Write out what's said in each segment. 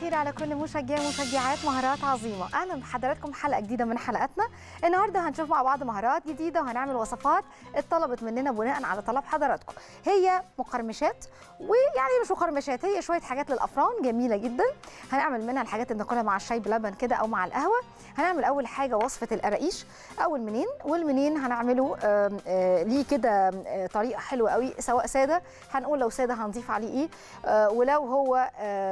الخير على كل مشجعي ومشجعات مهارات عظيمة. أهلا بحضراتكم حلقة جديدة من حلقاتنا. النهاردة هنشوف مع بعض مهارات جديدة وهنعمل وصفات اتطلبت مننا بناء على طلب حضراتكم. هي مقرمشات، ويعني مش مقرمشات، هي شوية حاجات للأفران جميلة جدا. هنعمل منها الحاجات اللي ناكلها مع الشاي بلبن كده أو مع القهوة. هنعمل أول حاجة وصفة القراقيش أو المنين، والمنين هنعمله ليه كده طريقة حلوة قوي، سواء سادة هنقول لو سادة هنضيف عليه إيه، ولو هو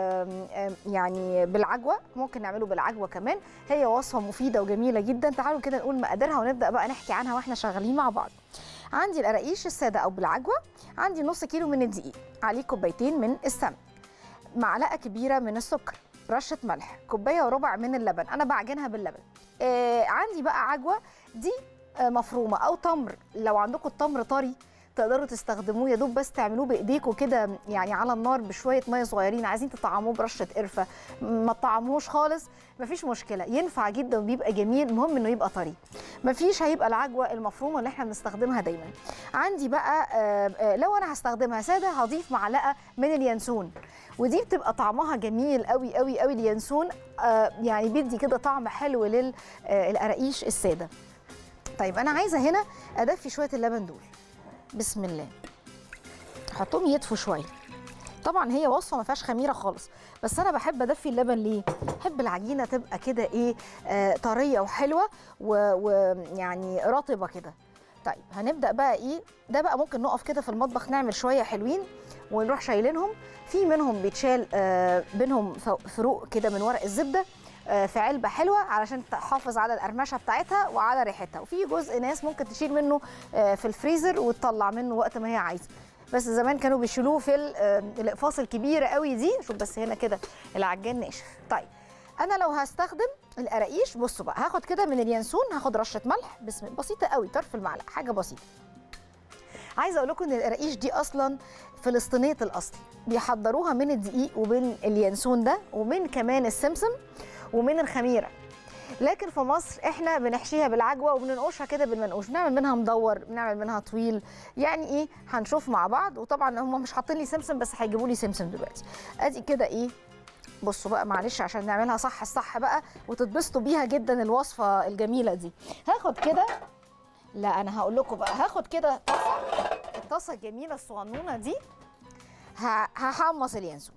يعني بالعجوه ممكن نعمله بالعجوه كمان. هي وصفه مفيده وجميله جدا. تعالوا كده نقول مقاديرها ونبدا بقى نحكي عنها واحنا شغالين مع بعض. عندي القراقيش الساده او بالعجوه، عندي نص كيلو من الدقيق، عليه كوبايتين من السمن، معلقه كبيره من السكر، رشه ملح، كوبايه وربع من اللبن، انا بعجنها باللبن. عندي بقى عجوه دي مفرومه او تمر، لو عندكم التمر طري تقدروا تستخدموه، يا دوب بس تعملوه بايديكم كده يعني على النار بشويه ميه صغيرين. عايزين تطعموه برشه قرفه ما تطعموش خالص مفيش مشكله، ينفع جدا وبيبقى جميل، المهم انه يبقى طري. مفيش هيبقى العجوه المفرومه اللي احنا بنستخدمها دايما. عندي بقى لو انا هستخدمها ساده هضيف معلقه من اليانسون، ودي بتبقى طعمها جميل قوي قوي قوي. اليانسون يعني بيدي كده طعم حلو للقراقيش الساده. طيب انا عايزه هنا ادفي شويه اللبن دول، بسم الله، حطهم يدفوا شويه. طبعا هي وصفه ما فيهاش خميره خالص، بس انا بحب ادفي اللبن ليه؟ بحب العجينه تبقى كده ايه، طريه وحلوه ويعني رطبه كده. طيب هنبدا بقى ايه ده بقى، ممكن نقف كده في المطبخ نعمل شويه حلوين ونروح شايلينهم. في منهم بيتشال بينهم فروق كده من ورق الزبده في علبه حلوه علشان تحافظ على القرمشه بتاعتها وعلى ريحتها، وفي جزء ناس ممكن تشيل منه في الفريزر وتطلع منه وقت ما هي عايزه، بس زمان كانوا بيشيلوه في الاقفاص الكبيره قوي دي. شوف بس هنا كده العجان ناشف. طيب انا لو هستخدم القراقيش، بصوا بقى، هاخد كده من اليانسون، هاخد رشه ملح بسيطه قوي، طرف المعلقه، حاجه بسيطه. عايزه اقول لكم ان القراقيش دي اصلا فلسطينيه الاصل، بيحضروها من الدقيق ومن اليانسون ده ومن كمان السمسم ومن الخميره، لكن في مصر احنا بنحشيها بالعجوه وبننقشها كده بالمنقوش، بنعمل منها مدور، بنعمل منها طويل، يعني ايه هنشوف مع بعض. وطبعا هم مش حاطين لي سمسم، بس هيجيبوا لي سمسم دلوقتي. ادي كده ايه، بصوا بقى معلش عشان نعملها صح الصح بقى وتتبسطوا بيها جدا الوصفه الجميله دي. هاخد كده، لا انا هقول لكم بقى، هاخد كده الطاسه الجميله الصغنونه دي، هحمص اليانسون.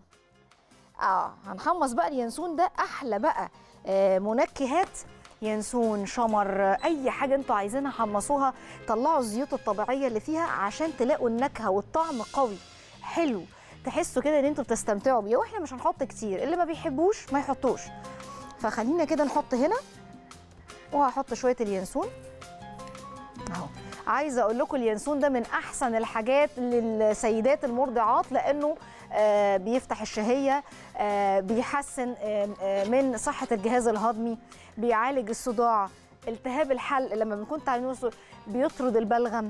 هنحمص بقى اليانسون ده، احلى بقى منكهات، ينسون، شمر، اي حاجه انتوا عايزينها حمصوها، طلعوا الزيوت الطبيعيه اللي فيها عشان تلاقوا النكهه والطعم قوي حلو، تحسوا كده ان انتوا بتستمتعوا بيه. واحنا مش هنحط كتير، اللي ما بيحبوش ما يحطوش. فخلينا كده نحط هنا، وهحط شويه اليانسون اهو. عايزه اقول لكم اليانسون ده من احسن الحاجات للسيدات المرضعات، لانه بيفتح الشهيه، بيحسن من صحه الجهاز الهضمي، بيعالج الصداع، التهاب الحلق لما بنكون تعبانين، بيطرد البلغم،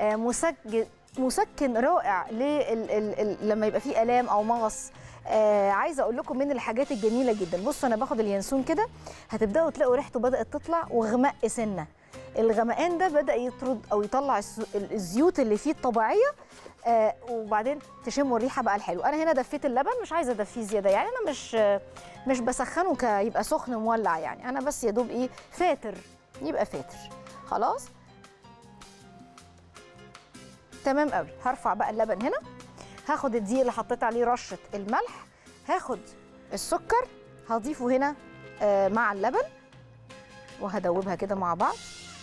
مسكن رائع لما يبقى فيه الام او مغص. عايزه اقول لكم من الحاجات الجميله جدا. بصوا انا باخد اليانسون كده، هتبداوا تلاقوا ريحته بدات تطلع وغمق سنه. الغمقان ده بدأ يطرد أو يطلع الزيوت اللي فيه الطبيعية، وبعدين تشموا الريحة بقى الحلوة. أنا هنا دفيت اللبن، مش عايزة أدفيه زيادة، يعني أنا مش بسخنه يبقى سخن مولع، يعني أنا بس يا دوب إيه فاتر، يبقى فاتر خلاص تمام قوي. هرفع بقى اللبن هنا، هاخد الدقيق اللي حطيت عليه رشة الملح، هاخد السكر هضيفه هنا مع اللبن، وهدوبها كده مع بعض.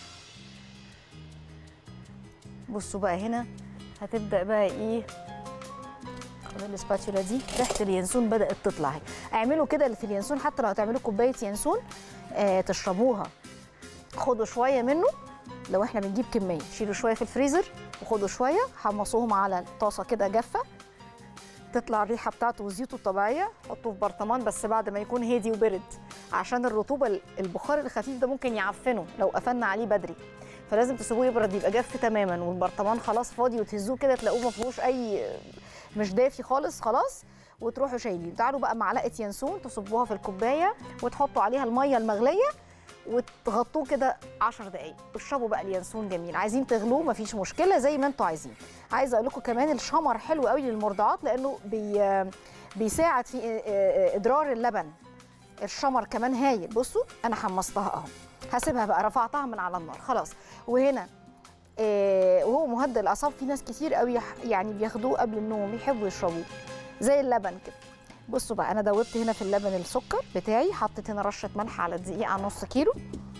بصوا بقى هنا هتبدأ بقى ايه، خد الاسباتيولا دي، ريحة اليانسون بدأت تطلع اهي. اعملوا كده في اليانسون، حتى لو هتعملوا كوباية يانسون تشربوها، خدوا شوية منه. لو احنا بنجيب كمية شيلوا شوية في الفريزر وخدوا شوية، حمصوهم على الطاسة كده جافة، تطلع الريحة بتاعته وزيوته الطبيعية. حطوه في برطمان بس بعد ما يكون هادي وبرد، عشان الرطوبة البخار الخفيف ده ممكن يعفنه لو قفلنا عليه بدري، فلازم تسيبوه يبرد يبقى جاف تماما، والبرطمان خلاص فاضي، وتهزوه كده تلاقوه ما فيهوش اي، مش دافي خالص خلاص، وتروحوا شايلين. تعالوا بقى معلقه ينسون تصبوها في الكوبايه وتحطوا عليها الميه المغليه وتغطوه كده 10 دقايق. اشربوا بقى اليانسون جميل. عايزين تغلوه مفيش مشكله زي ما انتوا عايزين. عايزه اقول لكم كمان الشمر حلو قوي للمرضعات لانه بيساعد في ادرار اللبن. الشمر كمان هايل. بصوا انا حمصتها اهو، هسيبها بقى، رفعتها من على النار خلاص. وهنا وهو مهدئ الاعصاب. في ناس كتير قوي يعني بياخدوه قبل النوم، يحبوا يشربوه زي اللبن كده. بصوا بقى انا دوبت هنا في اللبن السكر بتاعي، حطيت هنا رشه ملح على دقيق على نص كيلو.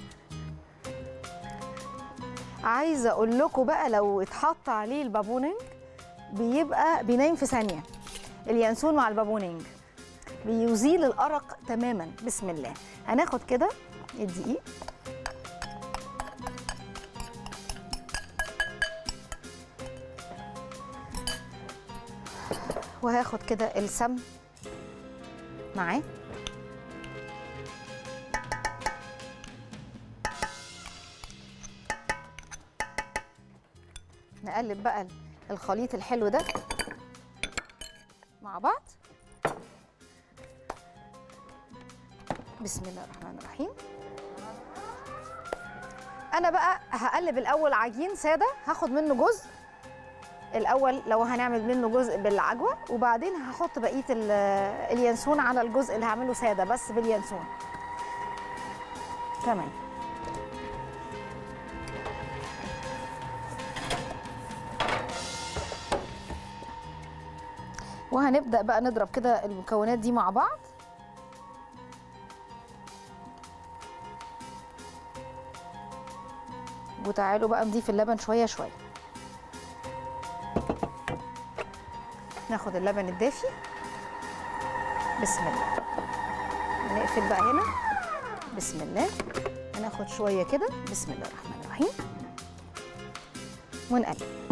عايزه اقول لكم بقى لو اتحط عليه البابونج بيبقى بينام في ثانيه. اليانسون مع البابونج بيزيل الارق تماما. بسم الله. هناخد كده الدقيق وهاخد كده السمن معاه. نقلب بقى الخليط الحلو ده مع بعض. بسم الله الرحمن الرحيم. انا بقى هقلب الاول عجين ساده، هاخد منه جزء الاول لو هنعمل منه جزء بالعجوه، وبعدين هحط بقيه اليانسون على الجزء اللي هعمله ساده بس باليانسون. تمام. وهنبدا بقى نضرب كده المكونات دي مع بعض. وتعالوا بقى نضيف اللبن شويه شويه. ناخد اللبن الدافي. بسم الله. نقفل بقى هنا. بسم الله. هناخد شويه كده. بسم الله الرحمن الرحيم. ونقلب.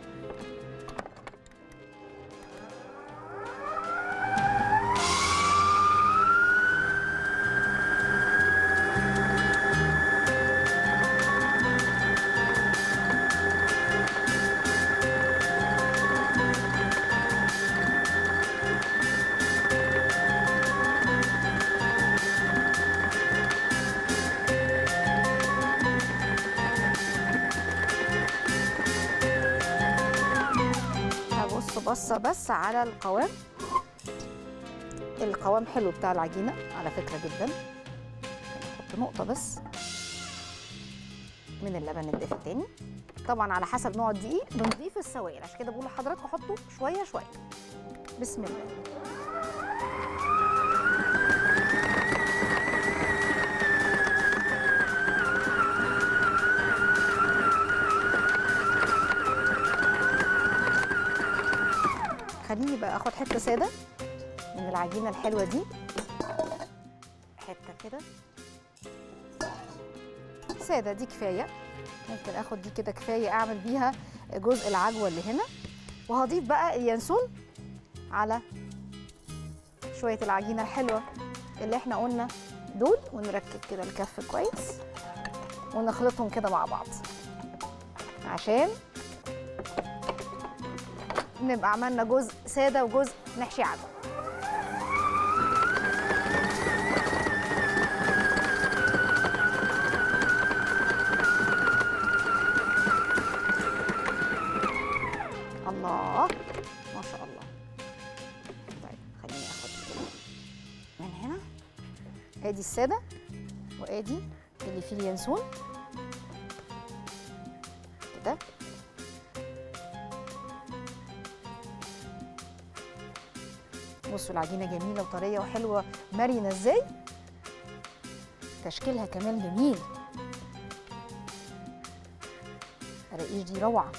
بصة بس على القوام. القوام حلو بتاع العجينة على فكرة جدا. نحط نقطة بس من اللبن الدافي تاني. طبعا على حسب نوع الدقيق بنضيف السوائل، عشان كده بقول لحضراتكم حطوا شوية شوية. بسم الله. خليني بقى اخد حته ساده من العجينه الحلوه دي، حته كده ساده دي كفايه. ممكن اخد دي كده كفايه اعمل بيها جزء العجوه اللي هنا. وهضيف بقى اليانسون على شويه العجينه الحلوه اللي احنا قلنا دول، ونركب كده الكف كويس ونخلطهم كده مع بعض عشان نبقى عملنا جزء ساده وجزء نحشي عجوه. الله ما شاء الله. طيب خليني اخد كده من هنا. ادي الساده وادي اللي فيه اليانسون كده. بصوا العجينه جميله وطريه وحلوه مرنه ازاي. تشكيلها كمان جميل. الرقيش دي روعه.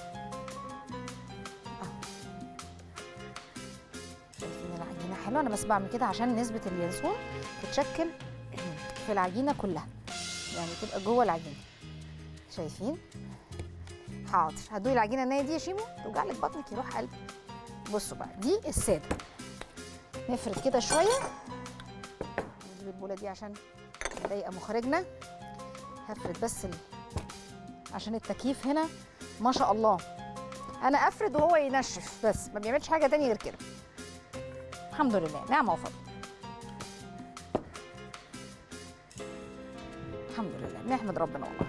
شايفين العجينه حلوه. انا بس بعمل كده عشان نسبه اليانسون تتشكل في العجينه كلها، يعني تبقى جوه العجينه. شايفين؟ حاضر. هتدوقي العجينه النيه دي يا شيمو توجعلك بطنك يروح قلبي. بصوا بقى دي الساده. نفرد كده شويه. نجيب البوله دي عشان نضايق مخرجنا. هفرد بس عشان التكييف هنا ما شاء الله. انا افرد وهو ينشف بس، ما بيعملش حاجه تانية غير كده. الحمد لله نعمه وفضل. الحمد لله، بنحمد ربنا والله.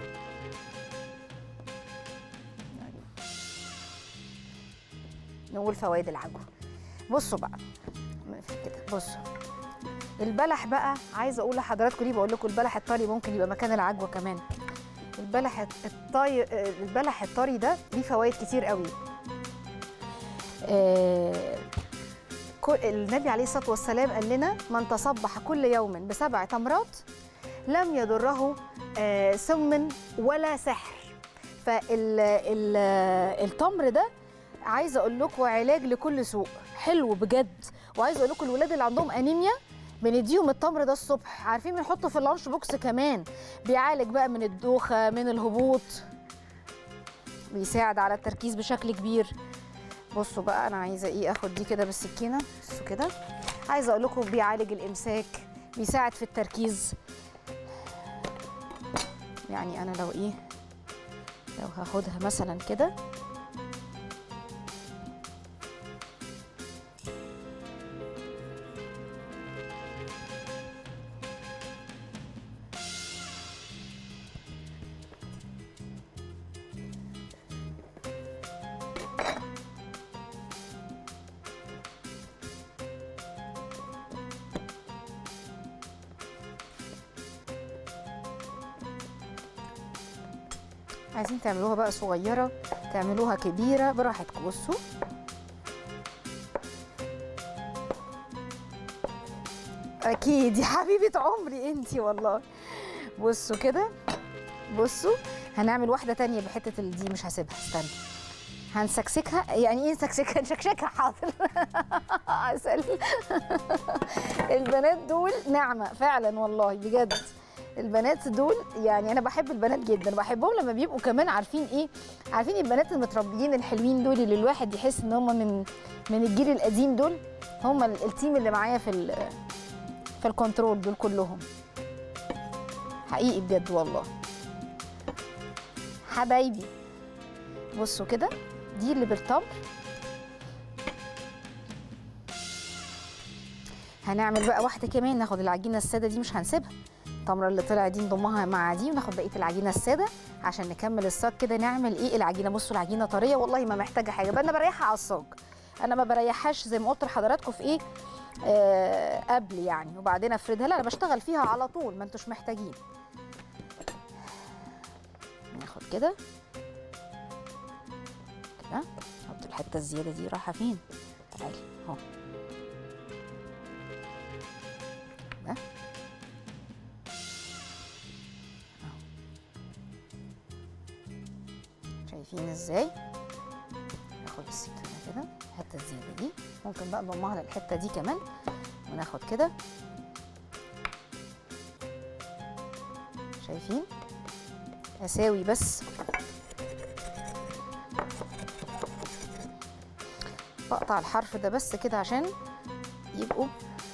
نقول فوائد العجوه. بصوا بقى كده، بصوا البلح بقى، عايزه اقول لحضراتكم ليه بقول لكم البلح الطري ممكن يبقى مكان العجوه كمان. البلح الطري ده ليه فوائد كتير قوي. النبي عليه الصلاه والسلام قال لنا: من تصبح كل يوم ب7 تمرات لم يضره سم ولا سحر. فالتمر ده عايزه اقول لكم علاج لكل سوء، حلو بجد. وعايزه اقول لكم الولاد اللي عندهم انيميا بنديهم التمر ده الصبح، عارفين بنحطه في اللانش بوكس كمان، بيعالج بقى من الدوخه، من الهبوط، بيساعد على التركيز بشكل كبير. بصوا بقى انا عايزه ايه، اخد دي كده بالسكينه، بصوا كده، عايزه اقول لكم بيعالج الامساك، بيساعد في التركيز. يعني انا لو هاخدها مثلا كده، عايزين تعملوها بقى صغيرة تعملوها كبيرة براحتكم. بصوا أكيد يا حبيبة عمري أنتي والله. بصوا كده، بصوا هنعمل واحدة تانية بحتة دي، مش هسيبها، استنى هنسكسكها. يعني ايه نسكسكها؟ نشكشكها، حاضر. عسل. البنات دول نعمة فعلا والله بجد. البنات دول يعني انا بحب البنات جدا، بحبهم لما بيبقوا كمان عارفين ايه، عارفين البنات المتربيين الحلوين دول اللي الواحد يحس ان هم من الجيل القديم. دول هم التيم اللي معايا في الكنترول، دول كلهم حقيقي بجد والله حبايبي. بصوا كده، دي اللي بالتمر. هنعمل بقى واحده كمان، ناخد العجينه الساده دي مش هنسيبها، التمره اللي طلع دي نضمها مع دي وناخد بقيه العجينه الساده عشان نكمل الصاج كده. نعمل ايه العجينه؟ بصوا العجينه طريه والله ما محتاجه حاجه بقى، انا بريحها على الصاج، انا ما بريحهاش زي ما قلت لحضراتكم في ايه قبل يعني، وبعدين افردها. لا انا بشتغل فيها على طول، ما انتوش محتاجين. ناخد كده نحط الحته الزياده دي، رايحه فين؟ تعالي اهو ده اهو، شايفين ازاي؟ ناخد السكينه كده الحته الزياده دي، ممكن بقى نضمها للحته دي كمان، وناخد كده، شايفين؟ اساوي بس، بقطع الحرف ده بس كده عشان يبقوا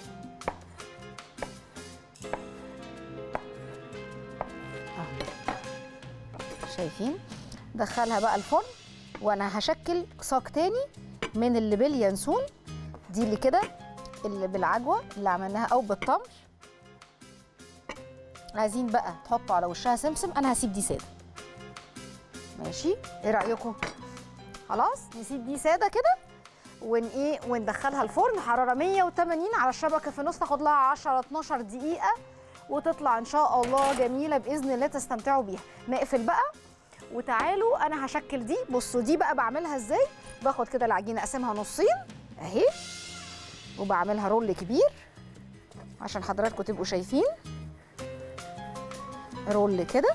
شايفين. دخلها بقى الفرن، وانا هشكل صاج تاني من اللي باليانسون دي، اللي كده اللي بالعجوه اللي عملناها او بالتمر. عايزين بقى تحطوا على وشها سمسم، انا هسيب دي ساده، ماشي؟ ايه رايكم؟ خلاص نسيب دي ساده كده وندخلها الفرن حراره 180 على الشبكه في النص، تاخد لها 10 12 دقيقه وتطلع ان شاء الله جميله باذن الله، تستمتعوا بيها. نقفل بقى وتعالوا انا هشكل دي. بصوا دي بقى بعملها ازاي، باخد كده العجينه اقسمها نصين اهي، وبعملها رول كبير عشان حضراتكم تبقوا شايفين، رول كده.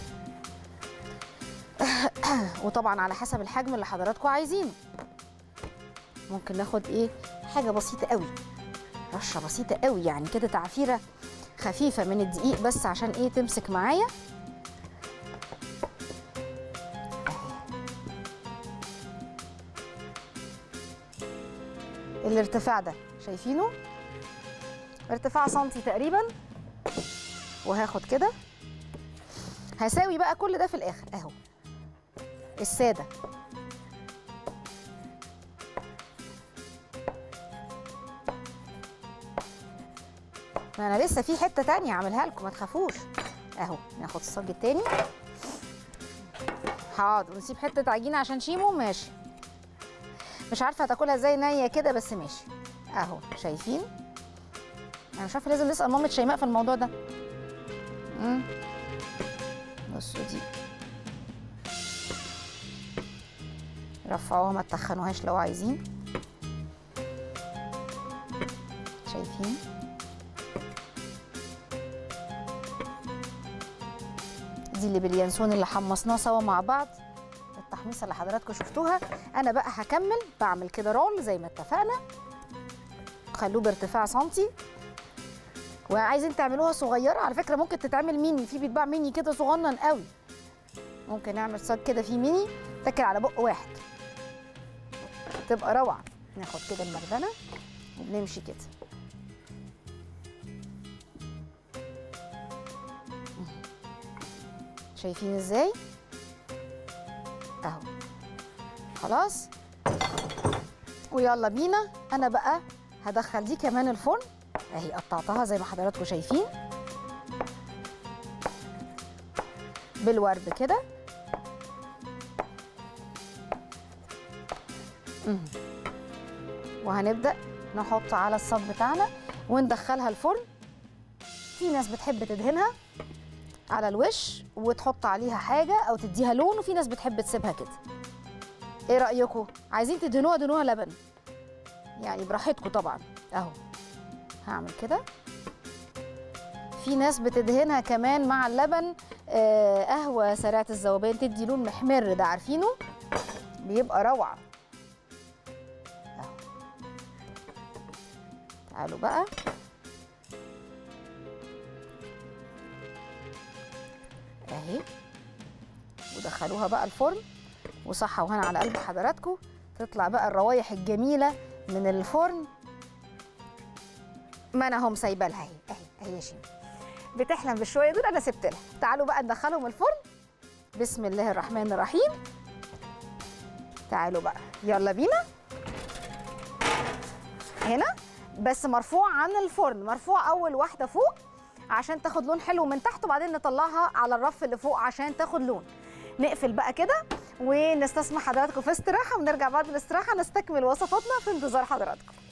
وطبعا على حسب الحجم اللي حضراتكم عايزينه. ممكن ناخد ايه حاجه بسيطه قوي، رشه بسيطه قوي يعني كده، تعفيره خفيفه من الدقيق بس عشان ايه تمسك معايا. الارتفاع ده شايفينه، ارتفاع سنتي تقريبا. وهاخد كده هساوي بقى كل ده في الاخر اهو الساده. انا لسه في حته تانية اعملها لكم، ما تخافوش اهو ناخد الصاج التاني. حاضر، نسيب حته عجينه عشان شيمو. ماشي، مش عارفه هتاكلها ازاي نيه كده، بس ماشي اهو. شايفين؟ انا مش عارفه، لازم نسال مامة شيماء في الموضوع ده. بصوا دي رفعوها، ما تخنوهاش لو عايزين. شايفين؟ دي اللي باليانسون اللي حمصناه سوا مع بعض، التحميصه اللي حضراتكم شفتوها. انا بقى هكمل بعمل كده رول زي ما اتفقنا، خلوه بارتفاع سنتي. وعايزين تعملوها صغيره، على فكره ممكن تتعمل ميني، في بيتباع ميني كده صغنن قوي. ممكن نعمل صاج كده فيه ميني تاكل على بق واحد، تبقى روعه. ناخد كده المردنه وبنمشي كده. شايفين ازاي؟ اهو خلاص. ويلا بينا، انا بقى هدخل دي كمان الفرن اهي، قطعتها زي ما حضراتكم شايفين بالورب كده. وهنبدأ نحط على الصاج بتاعنا وندخلها الفرن. في ناس بتحب تدهنها على الوش وتحط عليها حاجة أو تديها لون، وفي ناس بتحب تسيبها كده. ايه رأيكم؟ عايزين تدهنوها دهنوها لبن، يعني براحتكم طبعا. اهو هعمل كده. في ناس بتدهنها كمان مع اللبن قهوة سريعة الذوبان، تدي لون محمر ده، عارفينه؟ بيبقى روعة. اهو تعالوا بقى اهي، ودخلوها بقى الفرن، وصحة وهنا على قلب حضراتكم. تطلع بقى الروايح الجميلة من الفرن. ما انا هم سايبه لها اهي يا شيماء بتحلم بالشويه دول، انا سبت لها. تعالوا بقى ندخلهم الفرن. بسم الله الرحمن الرحيم. تعالوا بقى يلا بينا. هنا بس مرفوع عن الفرن، مرفوع اول واحده فوق عشان تاخد لون حلو من تحت، وبعدين نطلعها على الرف اللي فوق عشان تاخد لون. نقفل بقى كده ونستسمح حضراتكم في استراحه، ونرجع بعد الاستراحه نستكمل وصفاتنا في انتظار حضراتكم.